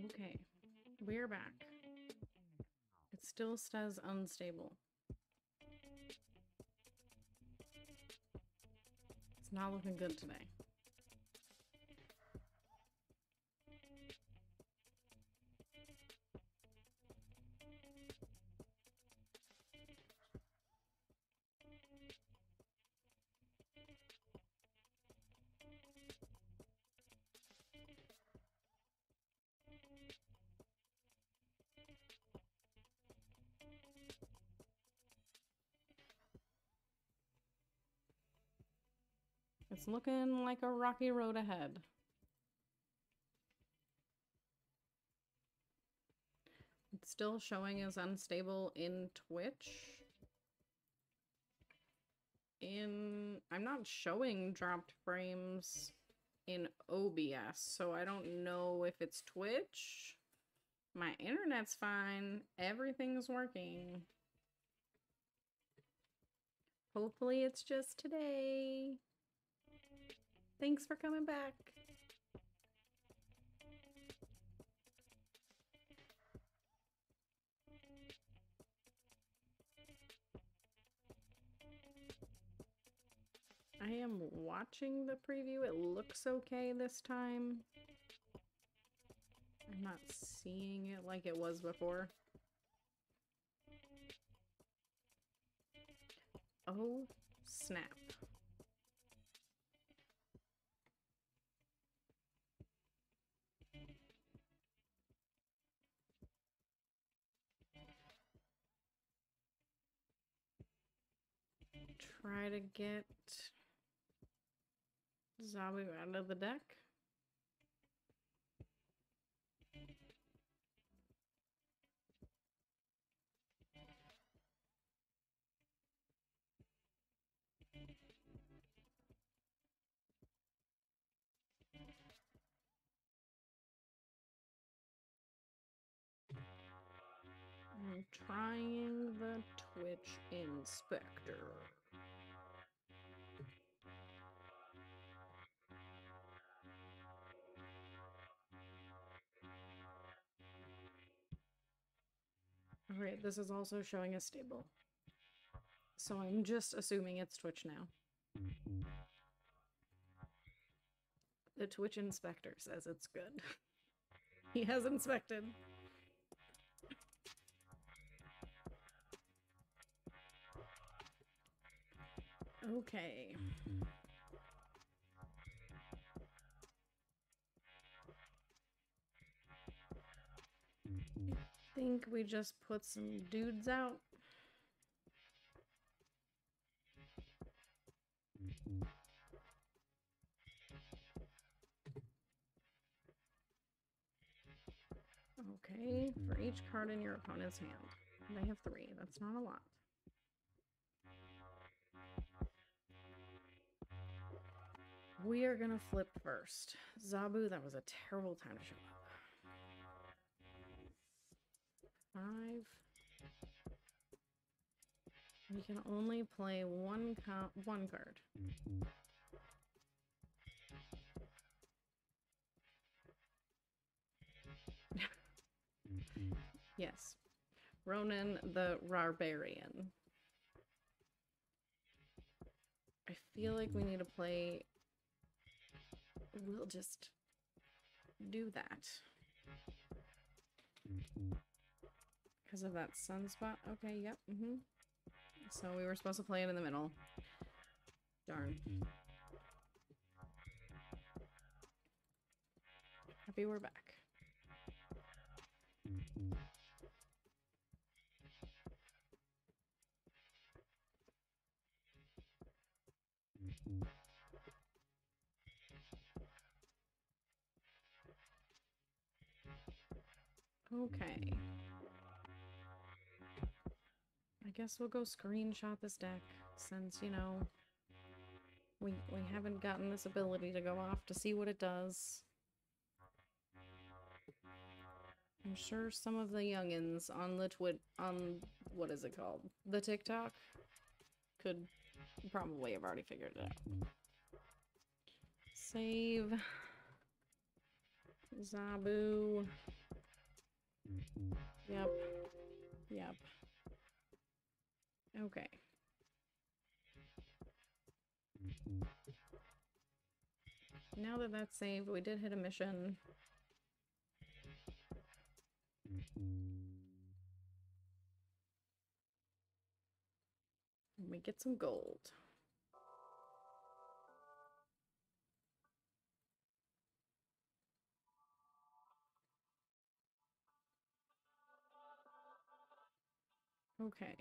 Okay, we're back. It still says unstable. It's not looking good today. It's looking like a rocky road ahead. It's still showing as unstable in Twitch. I'm not showing dropped frames in OBS, so I don't know if it's Twitch. My internet's fine. Everything's working. Hopefully it's just today. Thanks for coming back. I am watching the preview. It looks okay this time. I'm not seeing it like it was before. Oh, snap. Try to get Zabu out of the deck. I'm trying the Twitch Inspector. Alright, this is also showing as stable. So I'm just assuming it's Twitch now. The Twitch Inspector says it's good. He has inspected. Okay. I think we just put some dudes out. Okay, for each card in your opponent's hand. They have 3. That's not a lot. We are gonna flip first. Zabu, that was a terrible time to show up. 5. We can only play one card. Yes. Ronan the Barbarian. I feel like we need to play... We'll just do that. Because of that sunspot? Okay, yep. So we were supposed to play it in the middle. Darn. Happy we're back. Okay. I guess we'll go screenshot this deck since, you know, we haven't gotten this ability to go off to see what it does. I'm sure some of the youngins on the what is it called? The TikTok could probably have already figured it out. Save. Zabu. Yep. Yep. Okay. Now that that's saved, we did hit a mission. And we get some gold. Okay.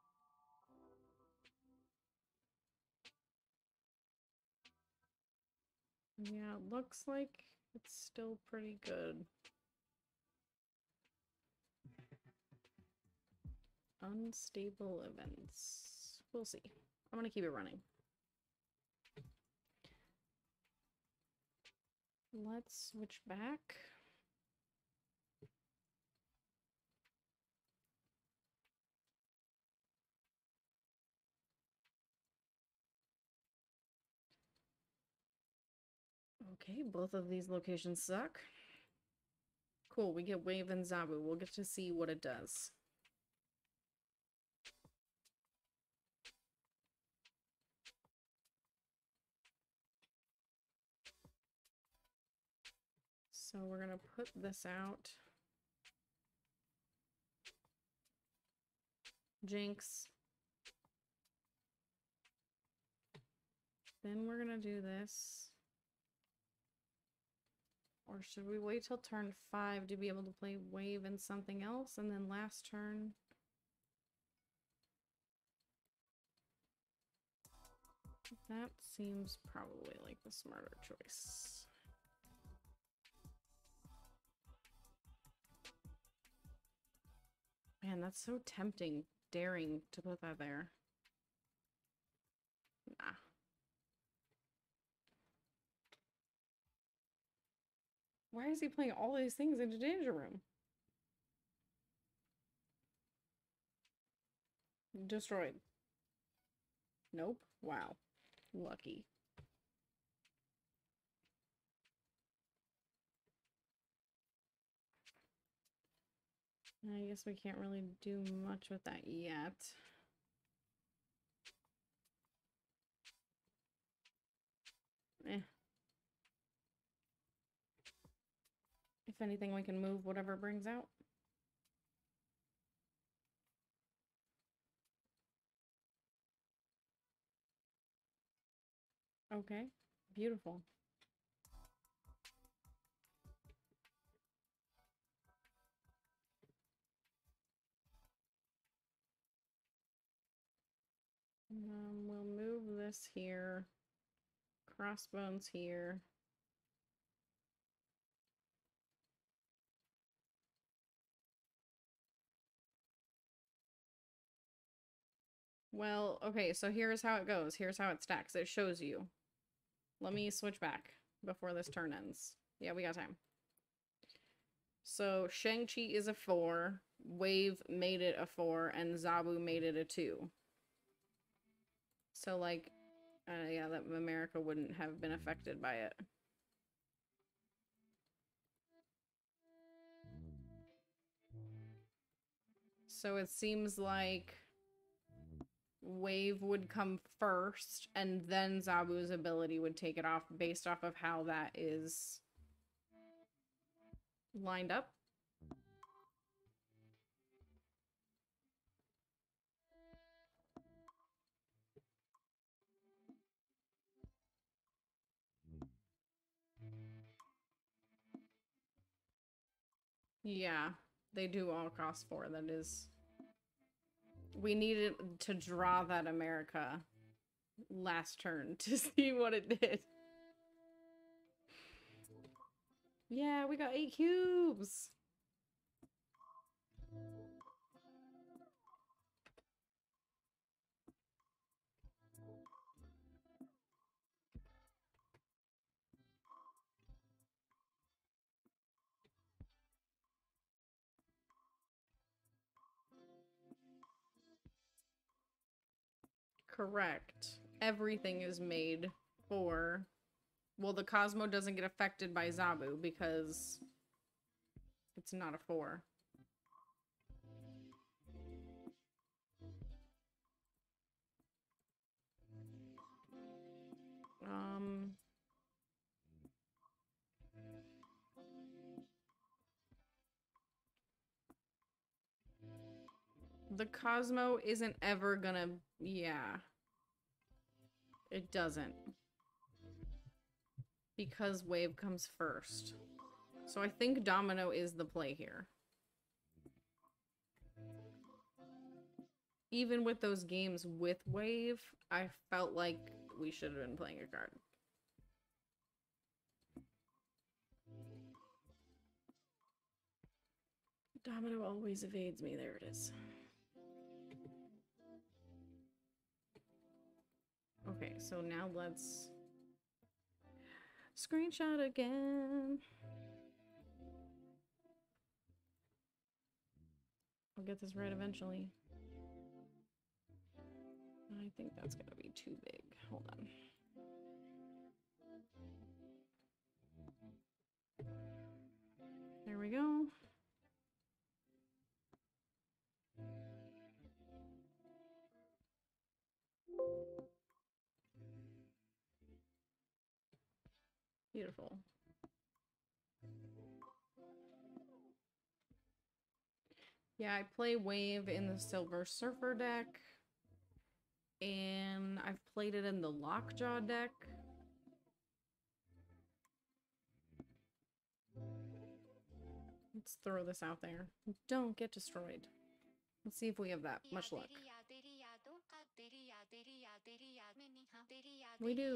Yeah, it looks like it's still pretty good. Unstable events. We'll see. I'm gonna keep it running. Let's switch back. Okay, both of these locations suck. Cool, we get Wave and Zabu. We'll get to see what it does. So we're gonna put this out. Jinx. Then we're gonna do this. Or should we wait till turn 5 to be able to play Wave and something else, and then last turn? That seems probably like the smarter choice. Man, that's so tempting, daring to put that there. Nah. Why is he playing all these things into Danger Room? Destroyed. Nope. Wow. Lucky. I guess we can't really do much with that yet. Eh. If anything, we can move whatever it brings out. Okay. Beautiful. We'll move this here. Crossbones here. Well, okay, so here's how it goes. Here's how it stacks. It shows you. Let me switch back before this turn ends. Yeah, we got time. So Shang-Chi is a 4. Wave made it a 4, and Zabu made it a 2. So, like, yeah, that America wouldn't have been affected by it. So it seems like Wave would come first, and then Zabu's ability would take it off based off of how that is lined up. Yeah, they do all cost 4. That is... We needed to draw that America last turn to see what it did. Yeah, we got 8 cubes! Correct. Everything is made for... Well, the Cosmo doesn't get affected by Zabu because it's not a 4. Um, the Cosmo isn't ever gonna, yeah. It doesn't. Because Wave comes first. So I think Domino is the play here. Even with those games with Wave, I felt like we should have been playing a card. Domino always evades me. There it is. Okay, so now let's screenshot again. I'll get this right eventually. I think that's gonna be too big. Hold on. There we go. Beautiful. Yeah, I play Wave in the Silver Surfer deck. And I've played it in the Lockjaw deck. Let's throw this out there. Don't get destroyed. Let's see if we have that much luck. We do.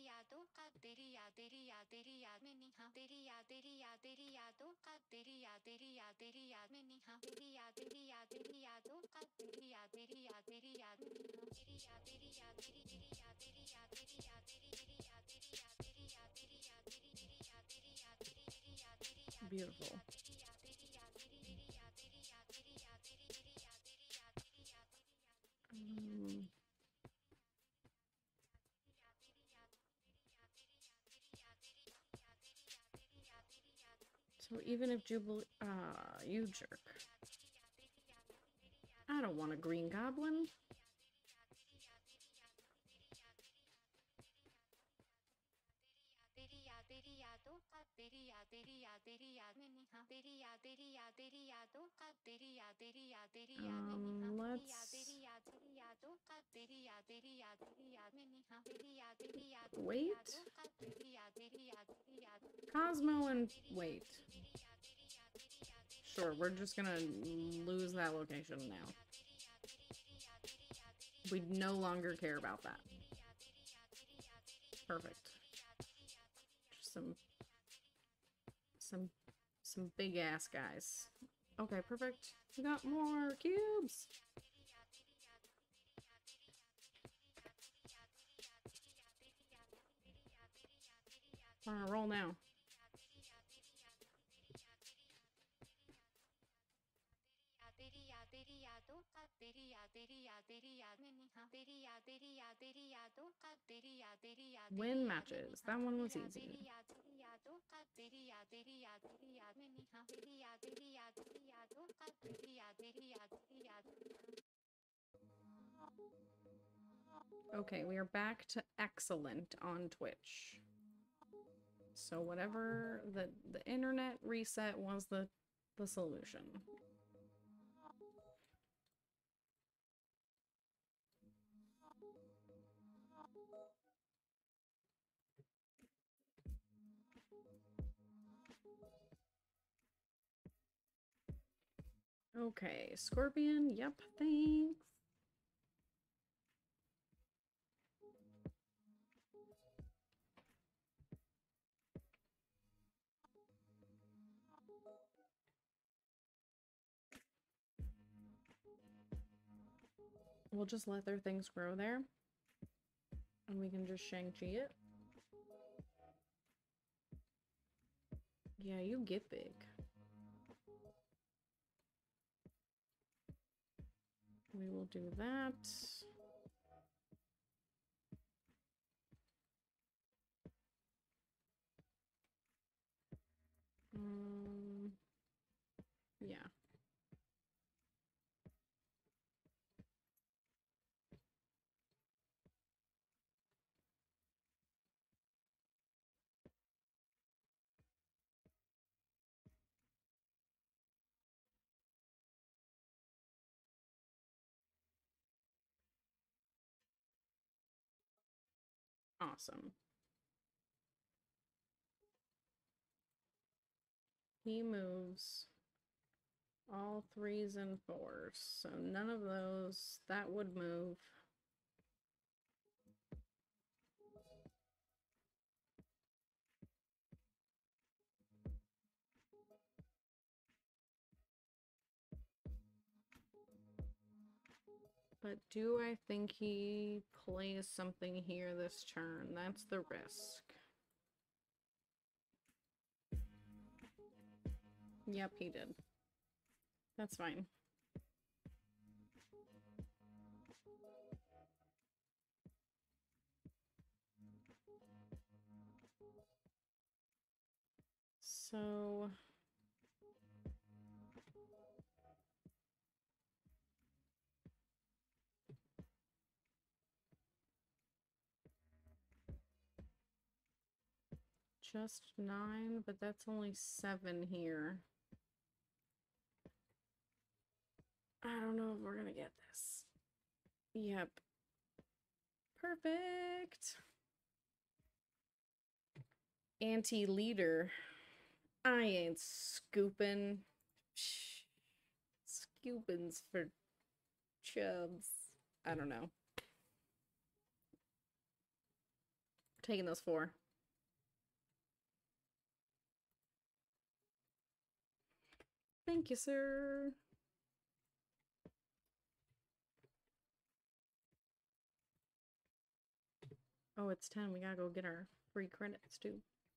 Beautiful. So even if Jubilee, you jerk. I don't want a green goblin. Let's wait. Cosmo and wait. Sure, we're just gonna lose that location now. We no longer care about that. Perfect. Just some big ass guys. Okay, perfect. We got more cubes. We're on a roll now. Win matches. That one was easy. Okay, we are back to excellent on Twitch. So whatever the internet reset was the solution. Okay, Scorpion, yep, thanks. We'll just let their things grow there. And we can just Shang-Chi it. Yeah, you get big. We will do that. Yeah. Awesome. He moves all 3s and 4s, so none of those. That would move. But do I think he plays something here this turn? That's the risk. Yep, he did. That's fine. So... just 9, but that's only 7 here. I don't know if we're gonna get this. Yep. Perfect. Anti-leader. I ain't scooping. Scoopins for chubs. I don't know. Taking those 4. Thank you, sir. Oh, it's 10. We gotta go get our free credits, too.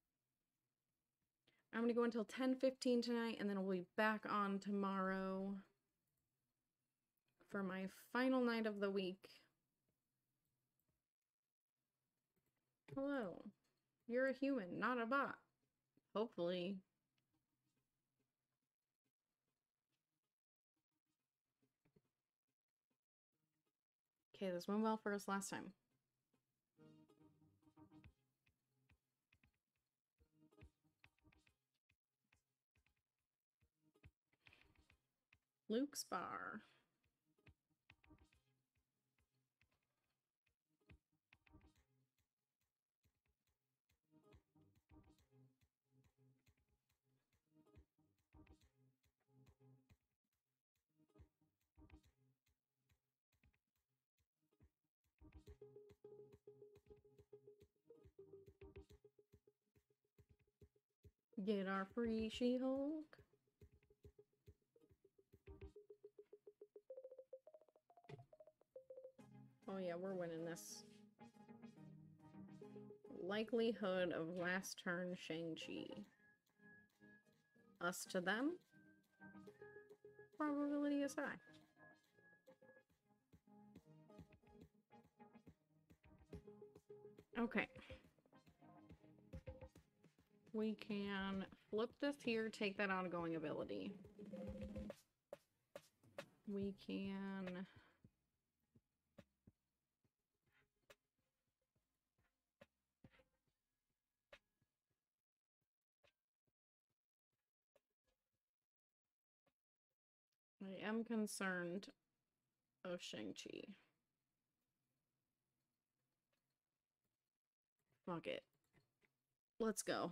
I'm gonna go until 10:15 tonight, and then we'll be back on tomorrow for my final night of the week. Hello. You're a human, not a bot. Hopefully. Okay, this went well for us last time. Luke's bar. Get our free She-Hulk. Oh yeah, we're winning this. Likelihood of last turn Shang-Chi. Us to them? Probability is high. Okay. We can flip this here, take that ongoing ability. We can... I am concerned of Shang-Chi. Fuck it. Let's go.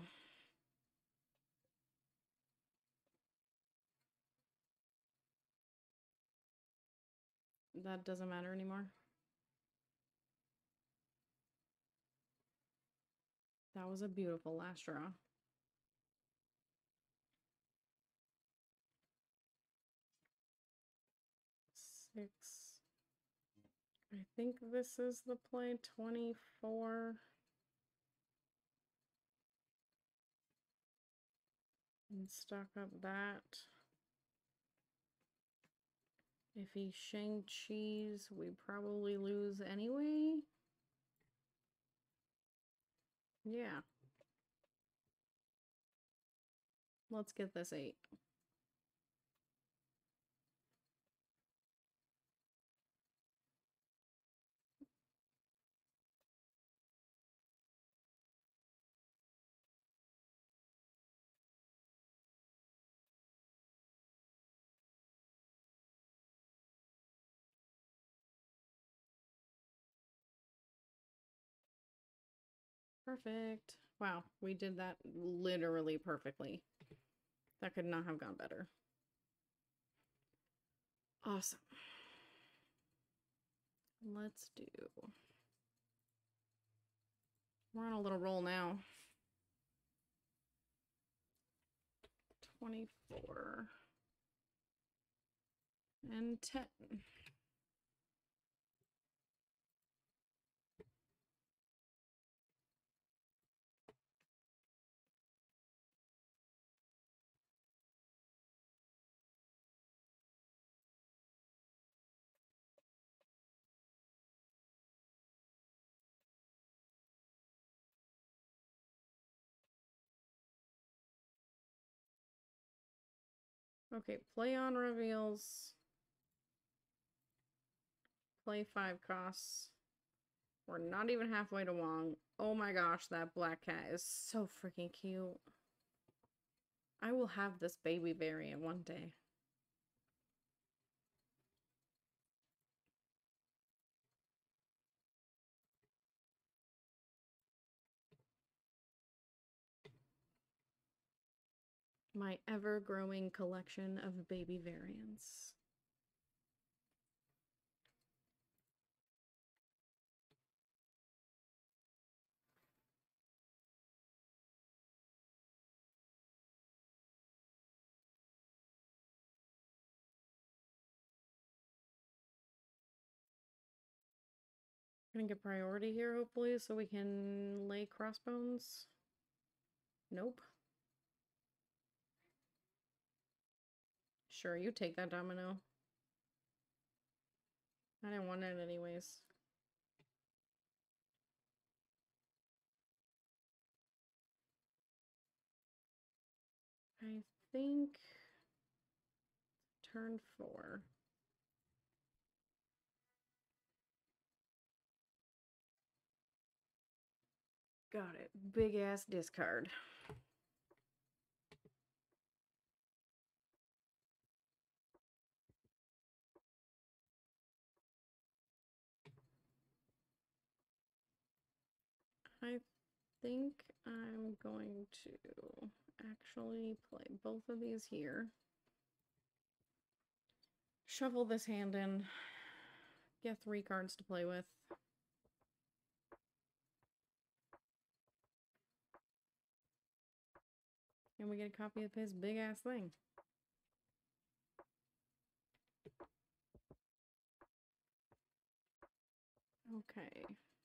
That doesn't matter anymore. That was a beautiful last draw. Six. I think this is the play. 24. And stock up that. If he Shang-Chi's, we probably lose anyway. Yeah. Let's get this 8. Perfect. Wow, we did that literally perfectly. That could not have gone better. Awesome. Let's do... We're on a little roll now. 24. And 10. Okay, play on reveals. Play 5 costs. We're not even halfway to Wong. Oh my gosh, that black cat is so freaking cute. I will have this baby variant one day. My ever-growing collection of baby variants. Gonna get priority here, hopefully, so we can lay crossbones. Nope. Sure, you take that domino. I didn't want it anyways. I think turn 4. Got it. Big ass discard. I think I'm going to actually play both of these here. Shuffle this hand in. Get 3 cards to play with. And we get a copy of his big ass thing. Okay.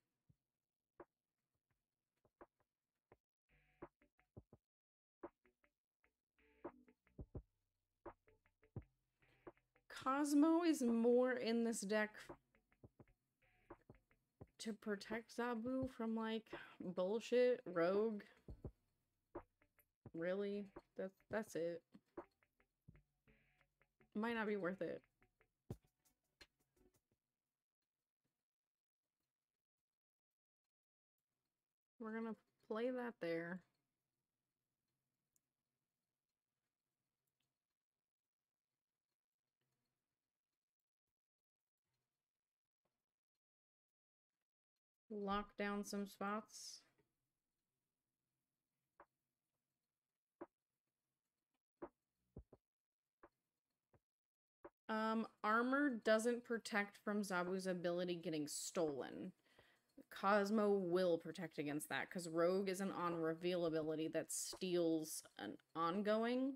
Cosmo is more in this deck to protect Zabu from, like, bullshit, rogue. Really? That's it. Might not be worth it. We're gonna play that there. Lock down some spots. Armor doesn't protect from Zabu's ability getting stolen. Cosmo will protect against that, because Rogue is an on-reveal ability that steals an ongoing.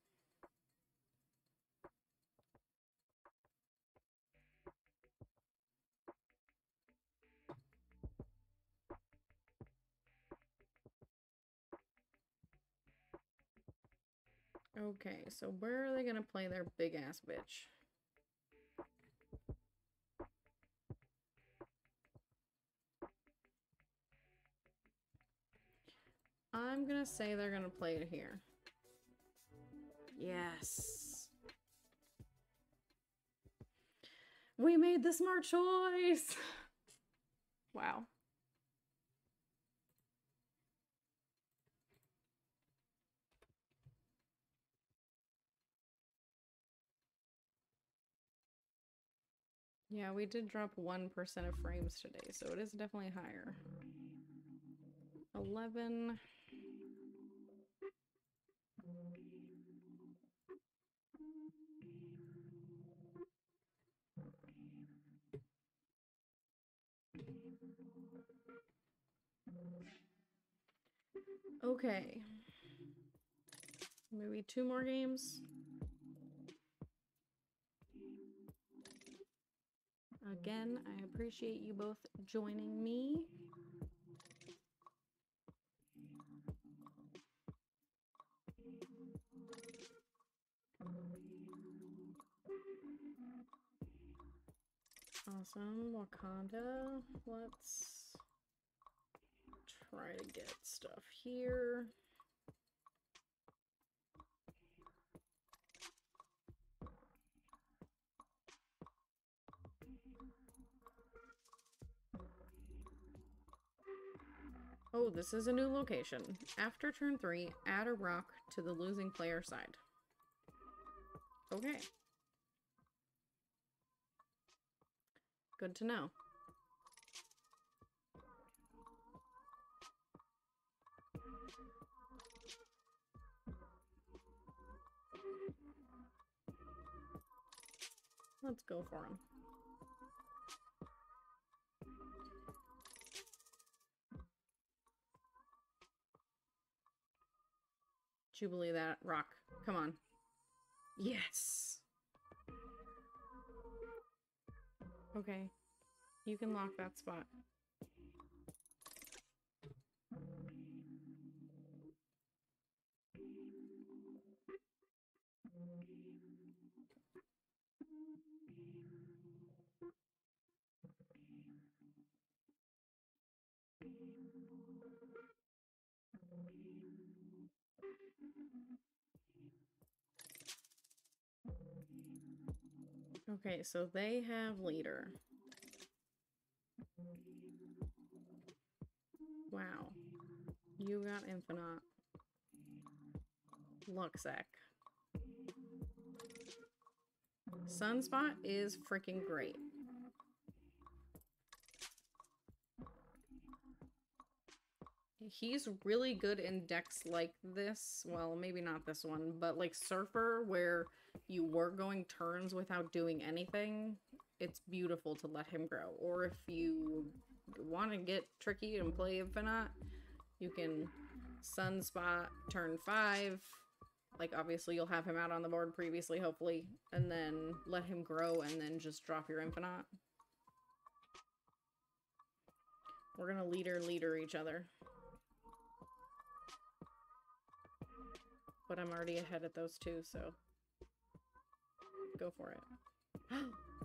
Okay, so where are they gonna play their big-ass bitch? I'm gonna say they're gonna play it here. Yes. We made the smart choice! Wow. Yeah, we did drop 1% of frames today, so it is definitely higher. 11. Okay. Maybe 2 more games. Again, I appreciate you both joining me. Awesome. Wakanda. Let's try to get stuff here. Oh, this is a new location. After turn 3, add a rock to the losing player side. Okay. Good to know. Let's go for him. Jubilee that rock. Come on. Yes. Okay. You can lock that spot. Okay, so they have leader. Wow. You got Infinite. Luxec. Sunspot is freaking great. He's really good in decks like this. Well, maybe not this one, but like Surfer, where you were going turns without doing anything. It's beautiful to let him grow. Or if you want to get tricky and play Infinite, you can Sunspot turn 5. Like, obviously, you'll have him out on the board previously, hopefully. And then let him grow and then just drop your Infinite. We're gonna leader each other. But I'm already ahead at those two, so go for it.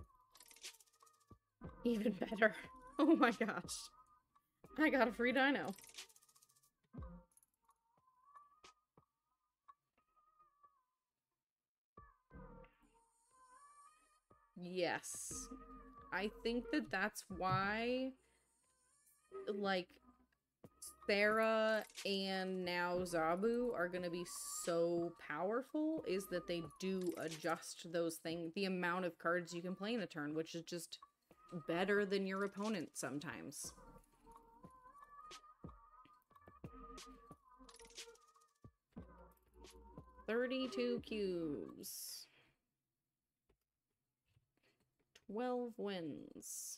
Even better. Oh my gosh. I got a free dino. Yes. I think that that's why, like, Sarah and now Zabu are gonna be so powerful, is that they do adjust those things, the amount of cards you can play in a turn, which is just better than your opponent sometimes. $32 cubes. 12 wins.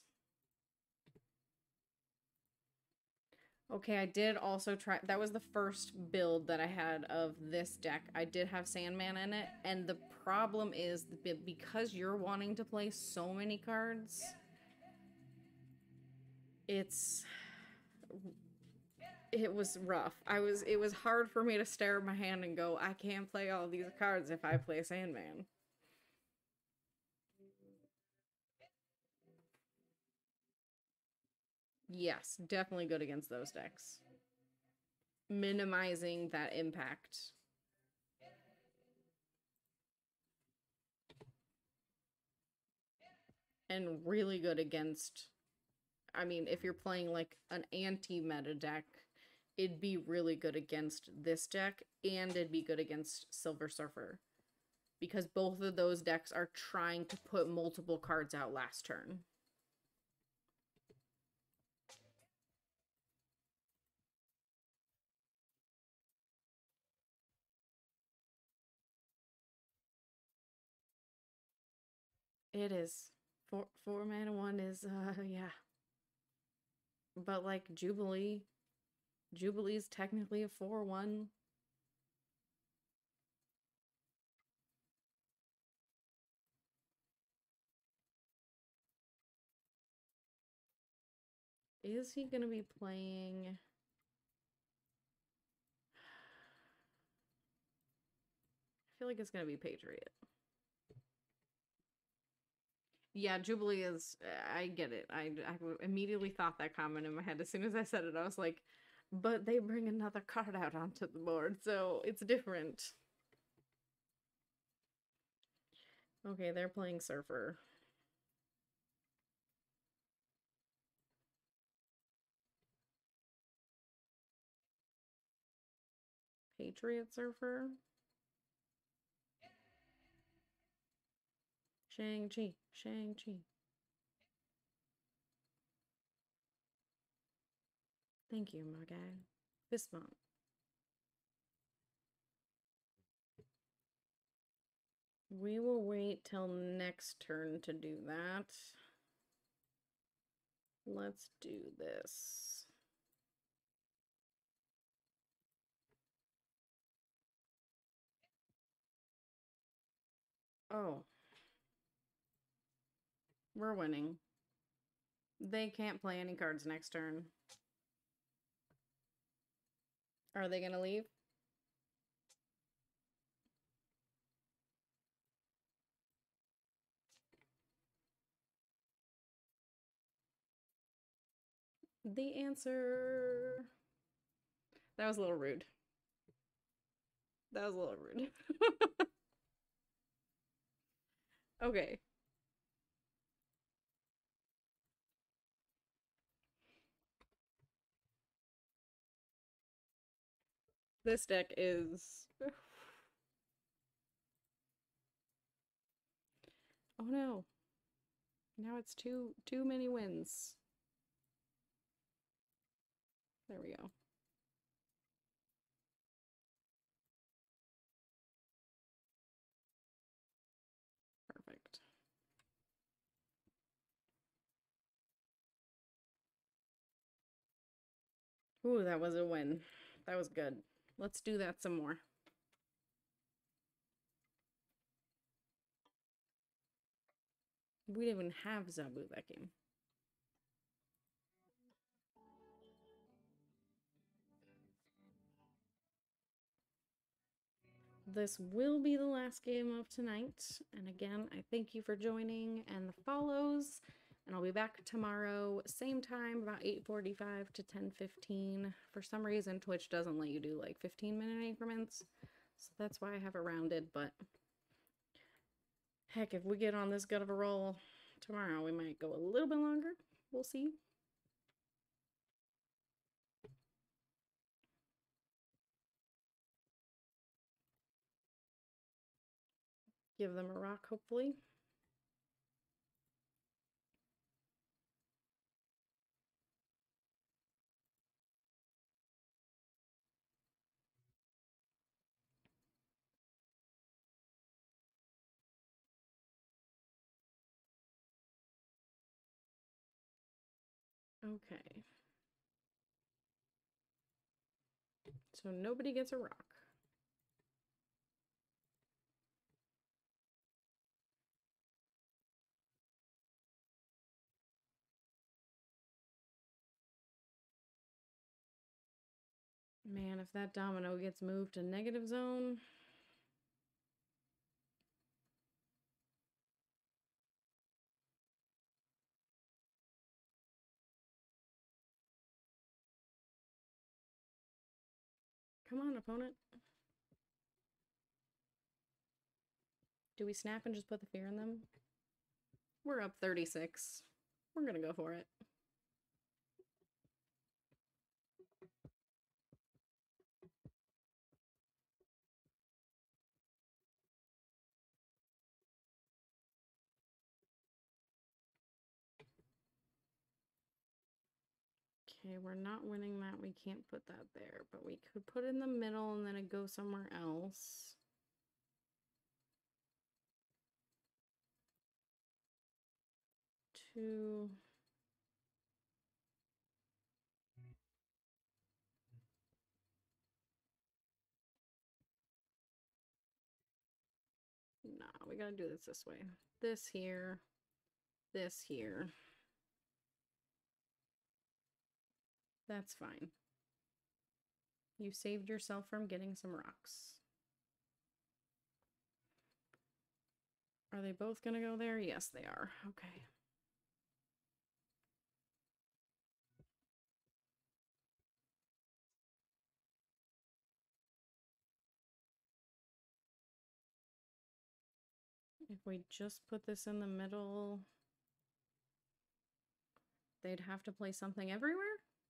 Okay, I did also try... That was the first build that I had of this deck. I did have Sandman in it, and the problem is because you're wanting to play so many cards, it was rough. It was hard for me to stare at my hand and go, I can't play all these cards if I play Sandman. Yes, definitely good against those decks. Minimizing that impact. And really good against... I mean, if you're playing like an anti-meta deck, it'd be really good against this deck, and it'd be good against Silver Surfer. Because both of those decks are trying to put multiple cards out last turn. It is. Four mana one is yeah. But like Jubilee's technically a 4/1. Is he gonna be playing? I feel like it's gonna be Patriot. Yeah, Jubilee is. I get it. I immediately thought that comment in my head as soon as I said it. I was like, but they bring another card out onto the board, so it's different. Okay, they're playing Surfer. Patriot Surfer. Shang-Chi. Shang-Chi. Thank you, my guy. Fist bump. We will wait till next turn to do that. Let's do this. Oh. We're winning. They can't play any cards next turn. Are they gonna leave? The answer... That was a little rude. That was a little rude. Okay. This deck is... Oh no. Now it's too many wins. There we go. Perfect. Ooh, that was a win. That was good. Let's do that some more. We didn't even have Zabu that game. This will be the last game of tonight. And again, I thank you for joining and the follows. And I'll be back tomorrow, same time, about 8:45 to 10:15. For some reason, Twitch doesn't let you do like 15-minute increments. So that's why I have it rounded. But heck, if we get on this good of a roll tomorrow, we might go a little bit longer. We'll see. Give them a rock, hopefully. Okay. So nobody gets a rock. Man, if that domino gets moved to negative zone... Come on, opponent. Do we snap and just put the fear in them? We're up 36. We're gonna go for it. Okay, we're not winning that. We can't put that there, but we could put it in the middle and then it go somewhere else. 2. Nah, we gotta do this way. This here. This here. That's fine. You saved yourself from getting some rocks. Are they both gonna go there? Yes, they are. Okay. If we just put this in the middle, they'd have to play something everywhere?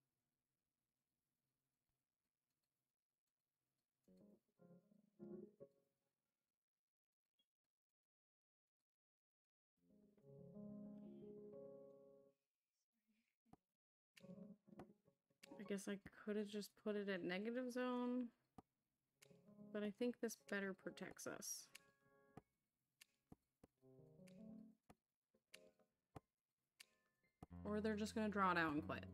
I guess I could have just put it at negative zone, but I think this better protects us. Or they're just gonna draw it out and quit.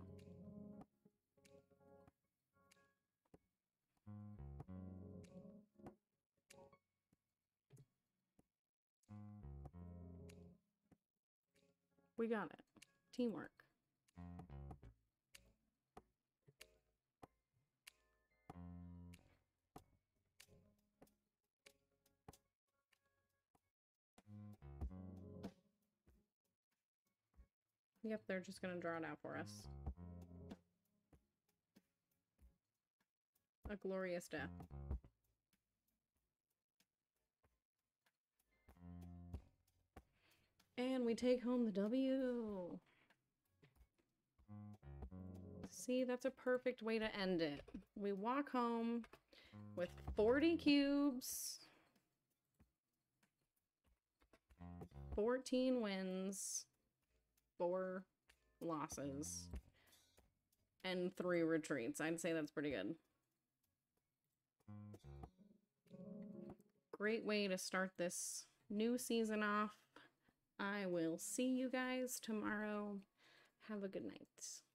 We got it. Teamwork. Yep, they're just gonna draw it out for us. A glorious death. And we take home the W. See, that's a perfect way to end it. We walk home with 40 cubes, 14 wins, 4 losses, and 3 retreats. I'd say that's pretty good. Great way to start this new season off. I will see you guys tomorrow. Have a good night.